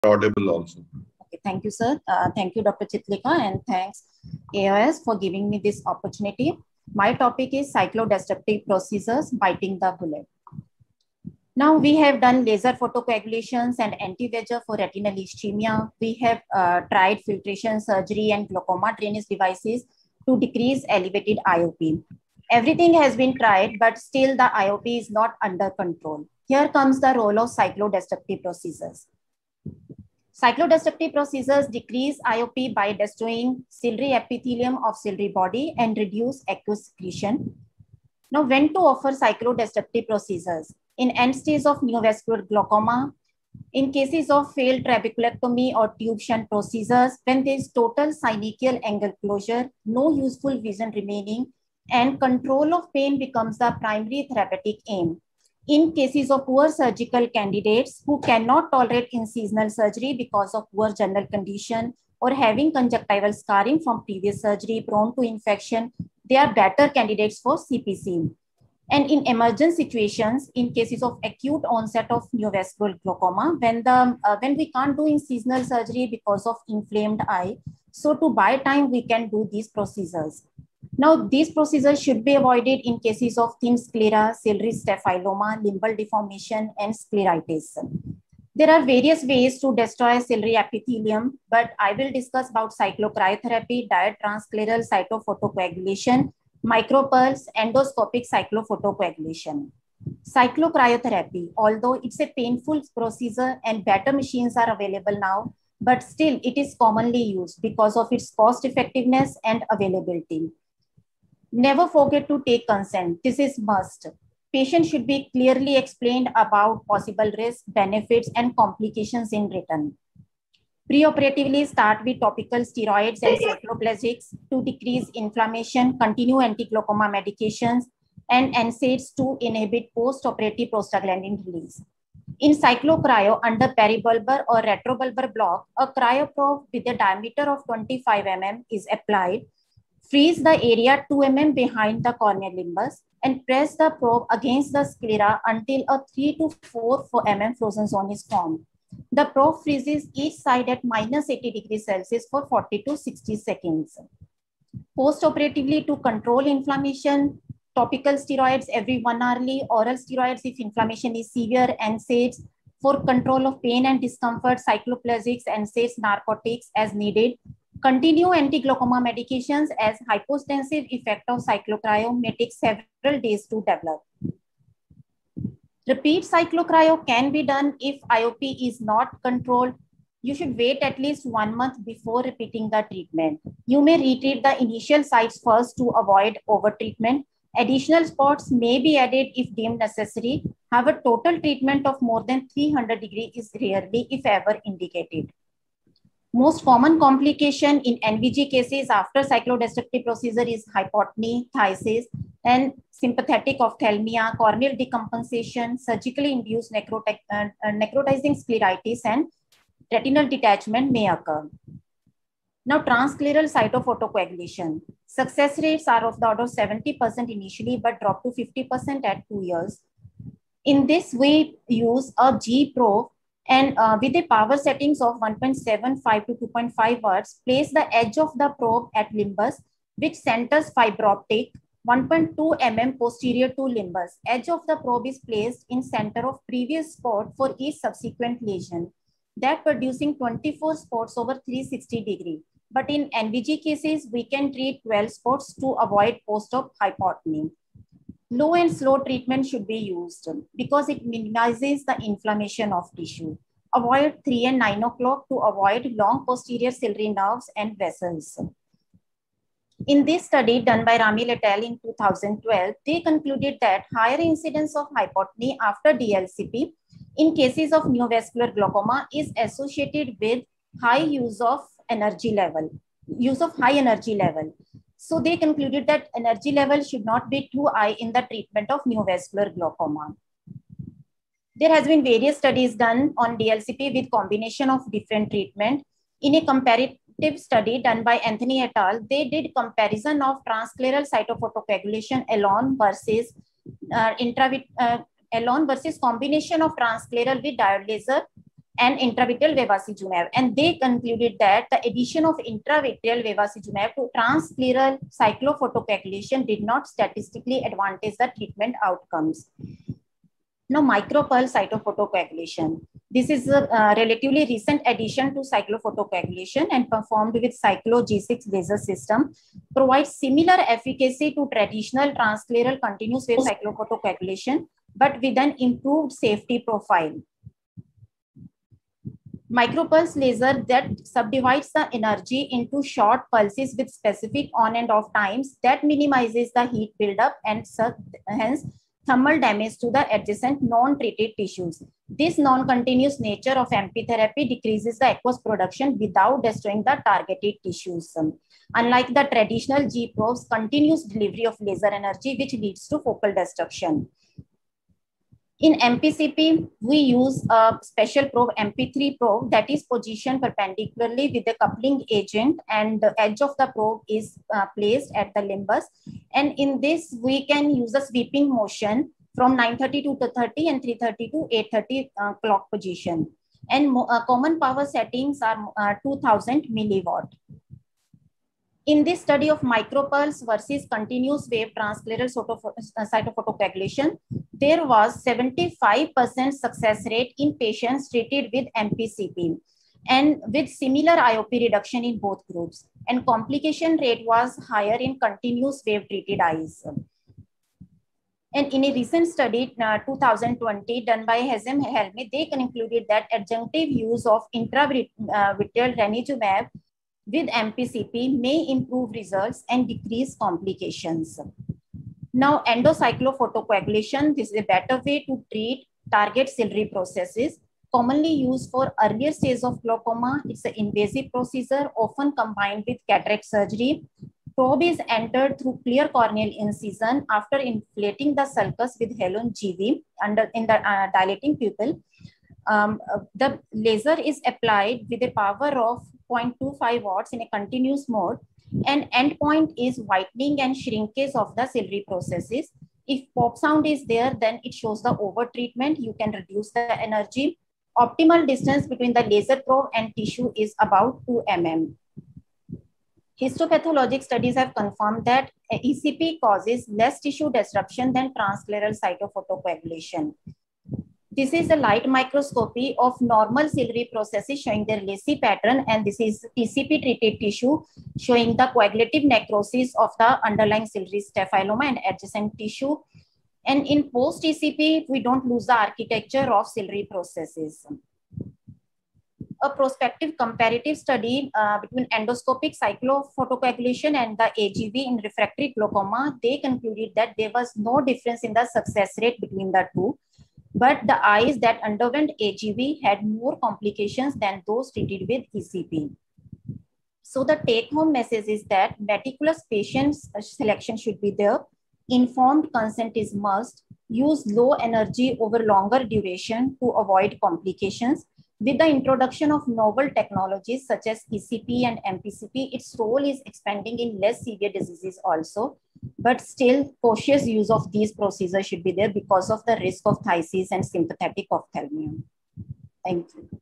Audible also. Okay, thank you, sir. Thank you, Dr. Chitlika, and thanks, AOS, for giving me this opportunity. My topic is cyclodestructive procedures, biting the bullet. Now we have done laser photocoagulations and anti-VEGF for retinal ischemia. We have tried filtration surgery and glaucoma drainage devices to decrease elevated IOP. Everything has been tried, but still the IOP is not under control. Here comes the role of cyclodestructive procedures. Cyclodestructive procedures decrease IOP by destroying ciliary epithelium of ciliary body and reduce aqueous secretion. Now, when to offer cyclodestructive procedures? In end stage of neovascular glaucoma, in cases of failed trabeculectomy or tube shunt procedures, when there is total synechial angle closure, no useful vision remaining, and control of pain becomes the primary therapeutic aim. In cases of poor surgical candidates who cannot tolerate incisional surgery because of poor general condition or having conjunctival scarring from previous surgery prone to infection, they are better candidates for CPC. And in emergent situations, in cases of acute onset of neovascular glaucoma, when we can't do incisional surgery because of inflamed eye, so to buy time, we can do these procedures. Now, these procedures should be avoided in cases of thin sclera, ciliary staphyloma, limbal deformation, and scleritis. There are various ways to destroy ciliary epithelium, but I will discuss about cyclocryotherapy, diet transscleral cytophotocoagulation, micropearls, endoscopic cyclophotocoagulation. Cyclocryotherapy, although it's a painful procedure and better machines are available now, but still it is commonly used because of its cost effectiveness and availability. Never forget to take consent. This is must. Patient should be clearly explained about possible risks, benefits, and complications in written. Preoperatively start with topical steroids and cycloplasics to decrease inflammation, continue anti-glaucoma medications, and NSAIDs to inhibit post-operative prostaglandin release. In cyclocryo under peribulbar or retrobulbar block, a cryoprobe with a diameter of 25 mm is applied. Freeze the area 2 mm behind the corneal limbus and press the probe against the sclera until a 3 to 4 mm frozen zone is formed. The probe freezes each side at minus 80 degrees Celsius for 40 to 60 seconds. Post-operatively, to control inflammation, topical steroids every 1 hourly, oral steroids if inflammation is severe, NSAIDs for control of pain and discomfort, cycloplasics, NSAIDs, narcotics as needed. Continue anti-glaucoma medications as hypotensive effect of cyclocryo may take several days to develop. Repeat cyclocryo can be done if IOP is not controlled. You should wait at least 1 month before repeating the treatment. You may retreat the initial sites first to avoid overtreatment. Additional spots may be added if deemed necessary. However, total treatment of more than 300 degrees is rarely, if ever, indicated. Most common complication in NVG cases after cyclodestructive procedure is hypotony, phthisis, and sympathetic ophthalmia, corneal decompensation, surgically induced necrotizing scleritis, and retinal detachment may occur. Now, transscleral cytophotocoagulation. Success rates are of the order of 70% initially, but drop to 50% at 2 years. In this, we use a G probe and with the power settings of 1.75 to 2.5 watts, place the edge of the probe at limbus, which centers fiber optic 1.2 mm posterior to limbus. Edge of the probe is placed in center of previous spot for each subsequent lesion, that producing 24 spots over 360 degree. But in NVG cases, we can treat 12 spots to avoid post-op hypotony. Low and slow treatment should be used because it minimizes the inflammation of tissue. Avoid 3 and 9 o'clock to avoid long posterior ciliary nerves and vessels. In this study done by Ramil et al. In 2012, they concluded that higher incidence of hypotony after DLCP in cases of neovascular glaucoma is associated with high use of high energy level. So they concluded that energy level should not be too high in the treatment of neovascular glaucoma. There has been various studies done on DLCP with combination of different treatment. In a comparative study done by Anthony et al., they did comparison of transscleral cytophotocoagulation alone versus alone versus combination of transscleral with diode laser and intravitreal bevacizumab. And they concluded that the addition of intravitreal bevacizumab to transscleral cyclophotocoagulation did not statistically advantage the treatment outcomes. Now, micropulse cytophotocoagulation. This is a relatively recent addition to cyclophotocoagulation and performed with Cyclo G6 laser system, provides similar efficacy to traditional transscleral continuous wave cyclophotocoagulation, but with an improved safety profile. Micropulse laser that subdivides the energy into short pulses with specific on and off times that minimizes the heat buildup and hence thermal damage to the adjacent non-treated tissues. This non-continuous nature of MP therapy decreases the aqueous production without destroying the targeted tissues. Unlike the traditional G probes, continuous delivery of laser energy, which leads to focal destruction. In MPCP, we use a special probe, MP3 probe, that is positioned perpendicularly with the coupling agent, and the edge of the probe is placed at the limbus. And in this, we can use a sweeping motion from 930 to 230 and 330 to 830 clock position. And common power settings are 2000 milliwatt. In this study of micropulse versus continuous wave transscleral cytophotocoagulation, there was 75% success rate in patients treated with MPCP and with similar IOP reduction in both groups. And complication rate was higher in continuous wave treated eyes. And in a recent study, 2020, done by Hazem Helmi, they concluded that adjunctive use of intravitreal ranibizumab with MPCP may improve results and decrease complications. Now, endocyclophotocoagulation, this is a better way to treat target ciliary processes, commonly used for earlier stage of glaucoma. It's an invasive procedure, often combined with cataract surgery. Probe is entered through clear corneal incision after inflating the sulcus with Halon GV in the dilating pupil. The laser is applied with a power of 0.25 watts in a continuous mode, and endpoint is whitening and shrinkage of the ciliary processes. If pop sound is there, then it shows the over treatment. You can reduce the energy. Optimal distance between the laser probe and tissue is about 2 mm. Histopathologic studies have confirmed that ECP causes less tissue disruption than transscleral cytophotocoagulation. This is a light microscopy of normal ciliary processes showing their lacy pattern, and this is TCP treated tissue showing the coagulative necrosis of the underlying ciliary staphyloma and adjacent tissue. And in post TCP, we don't lose the architecture of ciliary processes. A prospective comparative study between endoscopic cyclophotocoagulation and the AGV in refractory glaucoma, they concluded that there was no difference in the success rate between the two, but the eyes that underwent AGV had more complications than those treated with ECP. So the take-home message is that meticulous patient selection should be there. Informed consent is must. Use low energy over longer duration to avoid complications. With the introduction of novel technologies such as ECP and MPCP, its role is expanding in less severe diseases also. But still, cautious use of these procedures should be there because of the risk of phthisis and sympathetic ophthalmia. Thank you.